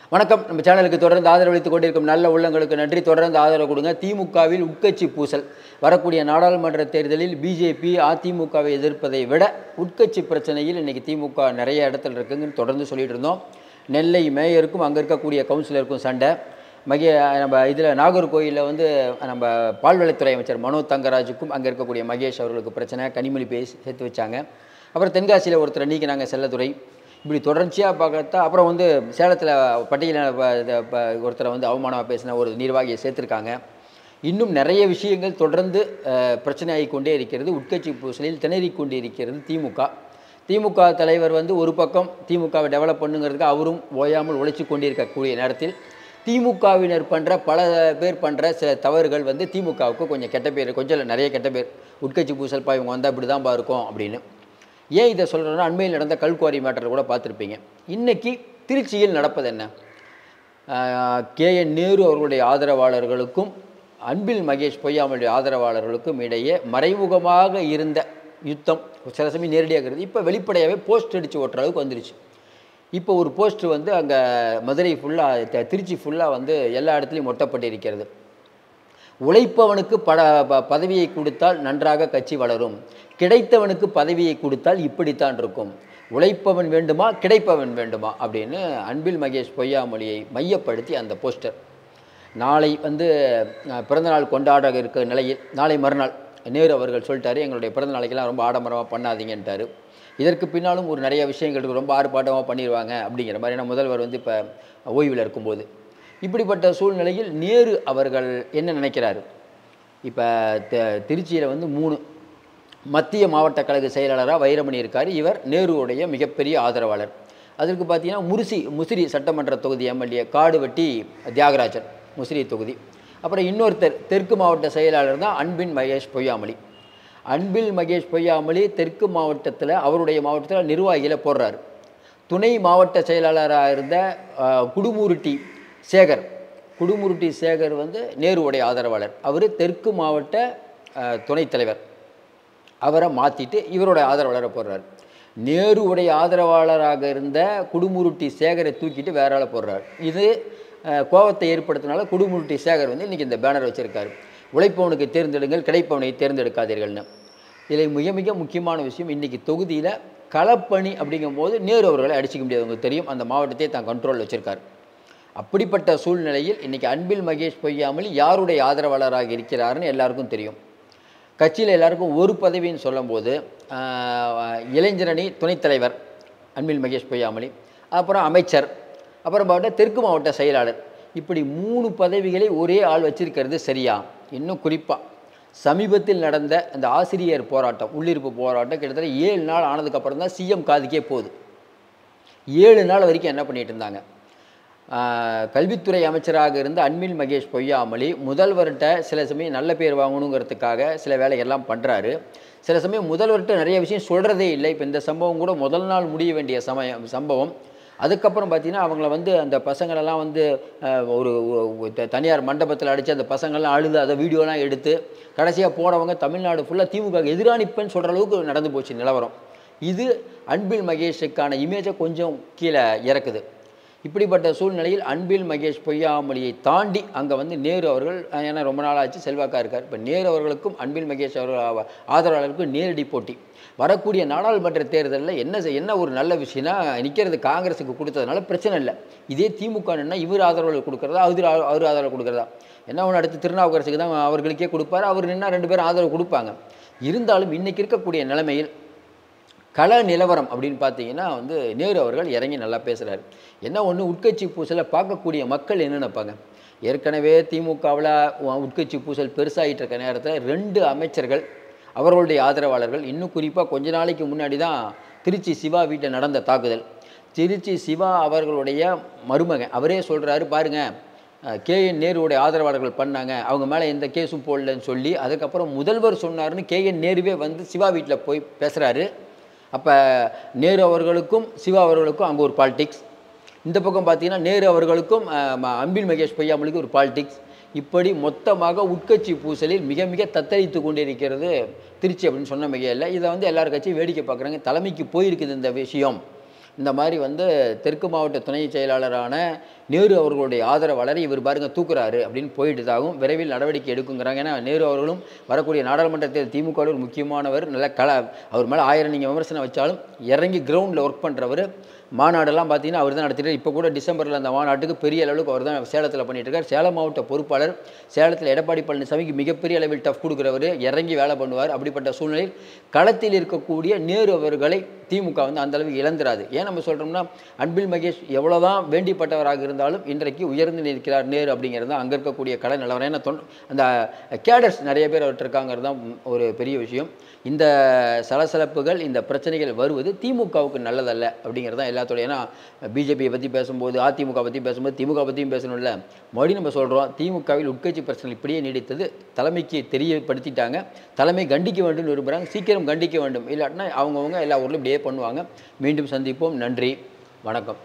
வணக்கம். நம்ம சேனலுக்கு தொடர்ந்து ஆதரவளித்துக் கொண்டிருக்கும் நல்ல உள்ளங்களுக்கு நன்றி. தொடர்ந்து ஆதரவு கொடுங்க. திமுகவில் உட்கட்சி பூசல். வரக்கூடிய நாடாளுமன்ற தேர்தலில் பிஜேபி அதிமுகவை எதிர்ப்பதை விட உட்கட்சி பிரச்சனையில் இன்றைக்கி திமுக நிறைய இடத்துல இருக்குங்கன்னு தொடர்ந்து சொல்லிட்டு இருந்தோம். நெல்லை மேயருக்கும் அங்கே இருக்கக்கூடிய கவுன்சிலருக்கும் சண்டை. நம்ம இதில் நாகர்கோயிலில் வந்து நம்ம பால்வளத்துறை அமைச்சர் மனோ தங்கராஜுக்கும் அங்கே இருக்கக்கூடிய மகேஷ் அவர்களுக்கு பிரச்சனை. கனிமொழி பேசி சேர்த்து வச்சாங்க. அப்புறம் தென்காசியில் ஒருத்தரை நீக்கினாங்க, செல்லத்துறை. இப்படி தொடர்ச்சியாக பார்த்தா அப்புறம் வந்து சேலத்தில் பட்டியலில் ஒருத்தரை வந்து அவமானமாக பேசின ஒரு நிர்வாகியை சேர்த்துருக்காங்க. இன்னும் நிறைய விஷயங்கள் தொடர்ந்து பிரச்சனை ஆகிக்கொண்டே இருக்கிறது. உட்கட்சி பூசலில் திணறிக்கொண்டே இருக்கிறது திமுக தலைவர் வந்து ஒரு பக்கம் திமுகவை டெவலப் பண்ணுங்கிறதுக்கு அவரும் ஓயாமல் உழைச்சி கொண்டிருக்கக்கூடிய நேரத்தில் திமுகவினர் பல பேர் பண்ணுற சில தவறுகள் வந்து திமுகவுக்கு கொஞ்சம் கெட்ட பேர், கொஞ்சம் நிறைய கெட்ட பேர். உட்கட்சி பூசல்ப்பா இவங்க வந்தால் இப்படி தான்ப்பா இருக்கும் அப்படின்னு. ஏன் இதை சொல்கிறோன்னா, அண்மையில் நடந்த கல்குவாரி மேட்டர் கூட பார்த்துருப்பீங்க. இன்றைக்கி திருச்சியில் நடப்பது என்ன? KN நேரு அவர்களுடைய ஆதரவாளர்களுக்கும் அன்பில் மகேஷ் பொய்யாமலுடைய ஆதரவாளர்களுக்கும் இடையே மறைமுகமாக இருந்த யுத்தம் சில சமயம் நேரடியாக இருக்குது. இப்போ வெளிப்படையாகவே போஸ்ட் அடித்து ஓட்டுற அளவுக்கு வந்துருச்சு. இப்போ ஒரு போஸ்ட் வந்து அங்கே மதுரை ஃபுல்லாக, திருச்சி ஃபுல்லாக வந்து எல்லா இடத்துலையும் ஒட்டப்பட்டிருக்கிறது. உழைப்பவனுக்கு பதவியை கொடுத்தால் நன்றாக கட்சி வளரும், கிடைத்தவனுக்கு பதவியை கொடுத்தால் இப்படித்தான் இருக்கும். உழைப்பவன் வேண்டுமா, கிடைப்பவன் வேண்டுமா அப்படின்னு அன்பில் மகேஷ் பொய்யாமொழியை மையப்படுத்தி அந்த போஸ்டர். நாளை வந்து பிறந்தநாள் கொண்டாட இருக்க நிலையில் நாளை மறுநாள் நேரு அவர்கள் சொல்லிட்டாரு, எங்களுடைய பிறந்த நாளைக்கெல்லாம் ரொம்ப ஆடம்பரமாக பண்ணாதீங்கன்ட்டார். இதற்கு பின்னாலும் ஒரு நிறைய விஷயங்களுக்கு ரொம்ப ஆர்ப்பாட்டமாக பண்ணிடுவாங்க அப்படிங்கிற மாதிரி. ஏன்னா முதல்வர் வந்து இப்போ ஓய்வில் இருக்கும்போது இப்படிப்பட்ட சூழ்நிலையில் நேரு அவர்கள் என்ன நினைக்கிறாரு? இப்போ திருச்சியில் வந்து 3 மத்திய மாவட்ட கழக செயலாளராக வைரமணி இருக்கார். இவர் நேருவுடைய மிகப்பெரிய ஆதரவாளர். அதற்கு பார்த்தீங்கன்னா முசிறி சட்டமன்ற தொகுதி எம்எல்ஏ காடுவெட்டி தியாகராஜன், முசிறி தொகுதி. அப்புறம் இன்னொருத்தர் தெற்கு மாவட்ட செயலாளர் தான் அன்பில் மகேஷ் பொய்யாமொழி. அன்பில் மகேஷ் பொய்யாமொழி தெற்கு மாவட்டத்தில், அவருடைய மாவட்டத்தில் நிர்வாகிகளை போடுறார். துணை மாவட்ட செயலாளராக இருந்த குடுமுருட்டி சேகர் வந்து நேருவுடைய ஆதரவாளர். அவர் தெற்கு மாவட்ட துணைத் தலைவர். அவரை மாற்றிட்டு இவருடைய ஆதரவாளரை போடுறார். நேருவுடைய ஆதரவாளராக இருந்த குடுமுருட்டி சேகரை தூக்கிட்டு வேற ஆளை போடுறார். இது கோபத்தை ஏற்படுத்தினால குடுமுருட்டி சேகர் வந்து இன்றைக்கி இந்த பேனர் வச்சுருக்காரு, உழைப்பவனுக்கு தேர்ந்தெடுங்கள், கிடைப்பவனை தேர்ந்தெடுக்காதீர்கள்னு. இதில் மிக மிக முக்கியமான விஷயம், இன்றைக்கி தொகுதியில் களப்பணி அப்படிங்கும்போது நேரு அவர்களை அடிச்சிக்க முடியாது. உங்களுக்கு தெரியும், அந்த மாவட்டத்தை தான் கண்ட்ரோல் வச்சுருக்கார். அப்படிப்பட்ட சூழ்நிலையில் இன்றைக்கி அன்பில் மகேஷ் பொய்யாமொழி யாருடைய ஆதரவாளராக இருக்கிறாருன்னு எல்லாருக்கும் தெரியும். கட்சியில் எல்லாருக்கும் ஒரு பதவின்னு சொல்லும்போது இளைஞரணி துணைத் தலைவர் அன்பில் மகேஷ் பொய்யாமொழி, அப்புறம் அமைச்சர், அப்புறம் பார்த்தா தெற்கு மாவட்ட செயலாளர். இப்படி 3 பதவிகளை ஒரே ஆள் வச்சிருக்கிறது சரியா? இன்னும் குறிப்பாக சமீபத்தில் நடந்த இந்த ஆசிரியர் போராட்டம், உள்ளிருப்பு போராட்டம் கிட்டத்தட்ட 7 நாள் ஆனதுக்கப்புறம் தான் சிஎம் காதுக்கே போகுது. 7 நாள் வரைக்கும் என்ன பண்ணிகிட்டு இருந்தாங்க? கல்வித்துறை அமைச்சராக இருந்த அன்பில் மகேஷ் பொய்யாமொழி முதல்வர்கிட்ட சில சமயம் நல்ல பேர் வாங்கணுங்கிறதுக்காக சில வேலைகள்லாம் பண்ணுறாரு. சில சமயம் முதல்வர்கிட்ட நிறைய விஷயம் சொல்கிறதே இல்லை. இப்போ இந்த சம்பவம் கூட முதல் நாள் முடிய வேண்டிய சம்பவம். அதுக்கப்புறம் பார்த்தீங்கன்னா அவங்கள வந்து அந்த பசங்களெல்லாம் வந்து ஒரு தனியார் மண்டபத்தில் அடித்து அந்த பசங்கள்லாம் அழுது அதை வீடியோலாம் எடுத்து கடைசியாக போனவங்க தமிழ்நாடு ஃபுல்லாக திமுக எதிராக நிற்பேன்னு சொல்கிற அளவுக்கு நடந்து போச்சு நிலவரம். இது அன்பில் மகேஷுக்கான இமேஜை கொஞ்சம் கீழே இறக்குது. இப்படிப்பட்ட சூழ்நிலையில் அன்பில் மகேஷ் பொய்யாமொழியை தாண்டி அங்கே வந்து நேரு அவர்கள், ஏன்னா ரொம்ப நாளாச்சு செல்வாக்காக இருக்கார். இப்போ நேரு அவர்களுக்கும் அன்பில் மகேஷ் அவர்கள் ஆதரவாளர்களுக்கும் நேரடி போட்டி. வரக்கூடிய நாடாளுமன்ற தேர்தலில் என்ன ஒரு நல்ல விஷயம்னா, நிற்கிறது காங்கிரஸுக்கு கொடுத்ததுனால பிரச்சனை இல்லை. இதே திமுகன்னா இவர் ஆதரவாளர் கொடுக்குறதா, அவர் ஆதரவு கொடுக்குறதா? என்ன ஒன்று அடுத்து திருநாவுக்கரசுக்கு தான் அவர்களுக்கே கொடுப்பார், அவர் நின்னா 2 பேரும் ஆதரவு கொடுப்பாங்க. இருந்தாலும் இன்றைக்கி இருக்கக்கூடிய நிலைமையில் கள நிலவரம் அப்படின்னு பார்த்தீங்கன்னா வந்து நேரு அவர்கள் இறங்கி நல்லா பேசுகிறார். என்ன ஒன்று, உட்கட்சி பூசலை பார்க்கக்கூடிய மக்கள் என்ன நினைப்பாங்க? ஏற்கனவே திமுகவில் உட்கட்சி பூசல் பெருசாகிட்டு இருக்க நேரத்தில் 2 அமைச்சர்கள் அவர்களுடைய ஆதரவாளர்கள், இன்னும் குறிப்பாக கொஞ்ச நாளைக்கு முன்னாடி தான் திருச்சி சிவா வீட்டில் நடந்த தாக்குதல். திருச்சி சிவா அவர்களுடைய மருமகன் அவரே சொல்கிறாரு, பாருங்கள் KN நேருவுடைய ஆதரவாளர்கள் பண்ணாங்க, அவங்க மேலே எந்த கேஸும் போடலன்னு சொல்லி அதுக்கப்புறம் முதல்வர் சொன்னார்னு KN நேருவே வந்து சிவா வீட்டில் போய் பேசுகிறாரு. அப்போ நேரு அவர்களுக்கும் சிவா அவர்களுக்கும் அங்கே ஒரு பாலிடிக்ஸ், இந்த பக்கம் பார்த்தீங்கன்னா நேரு அவர்களுக்கும் அன்பில் மகேஷ் பொய்யாமொழிக்கும் ஒரு பாலிடிக்ஸ். இப்படி மொத்தமாக உட்கட்சி பூசலில் மிக மிக தத்தளித்து கொண்டிருக்கிறது திருச்சி அப்படின்னு சொன்ன மிகையில். இதை வந்து எல்லார் கட்சியும் வேடிக்கை பார்க்குறாங்க. தலைமைக்கு போயிருக்குது இந்த விஷயம். இந்த மாதிரி வந்து தெற்கு மாவட்ட துணை செயலாளரான நேரு அவர்களுடைய ஆதரவாளரை இவர் பாருங்க தூக்குறாரு அப்படின்னு போயிட்டுதாகவும் விரைவில் நடவடிக்கை எடுக்குங்கிறாங்க. ஏன்னா நேரு அவர்களும் வரக்கூடிய நாடாளுமன்றத்தில் திமுக ஒரு முக்கியமானவர், நல்ல அவர் மேலே 1000 நீங்கள் விமர்சனம் வச்சாலும் இறங்கி கிரவுண்டில் ஒர்க் பண்ணுறவர். மாநாடெல்லாம் பார்த்தீங்கன்னா அவர் தான் நடத்திட்டு, இப்போ கூட டிசம்பரில் அந்த மாநாட்டுக்கு பெரிய அளவுக்கு அவர் தான் சேலத்தில் பண்ணிட்டு இருக்கார். சேலம் மாவட்ட பொறுப்பாளர். சேலத்தில் எடப்பாடி பழனிசாமிக்கு மிகப்பெரிய அளவில் டஃப் கொடுக்குறவர், இறங்கி வேலை பண்ணுவார். அப்படிப்பட்ட சூழ்நிலையில் களத்தில் இருக்கக்கூடிய நேரு அவர்களை திமுக வந்து அந்த அளவுக்கு இழந்துராது. ஏன் நம்ம சொல்கிறோம்னா, அன்பில் மகேஷ் எவ்வளோதான் வேண்டிப்பட்டவராக இருந்தாலும் இன்றைக்கு உயர்ந்து நிற்கிறார் நேரு அப்படிங்கிறது தான் அங்கே இருக்கக்கூடிய கலை நிலவரம். ஏன்னா அந்த கேடர்ஸ் நிறைய பேர் அவர்கிட்ட இருக்காங்கிறது தான் ஒரு பெரிய விஷயம். இந்த சலசலப்புகள், இந்த பிரச்சனைகள் வருவது திமுகவுக்கு நல்லதல்ல அப்படிங்கிறது தான் எல்லாத்தோடைய. ஏன்னா பிஜேபியை பற்றி பேசும்போது, அதிமுக பற்றி பேசும்போது திமுக பற்றியும் பேசணும்ல. மறுபடியும் நம்ம சொல்கிறோம், திமுகவில் உட்கட்சி பிரச்சனை இப்படியே நீடித்தது. தலைமைக்கு தெரியப்படுத்திட்டாங்க. தலைமை கண்டிக்க வேண்டும் விரும்புகிறாங்க. சீக்கிரம் கண்டிக்க வேண்டும். இல்லாட்டினா அவங்கவுங்க எல்லா ஊர்லையும் இப்படியே பண்ணுவாங்க. மீண்டும் சந்திப்போம். நன்றி, வணக்கம்.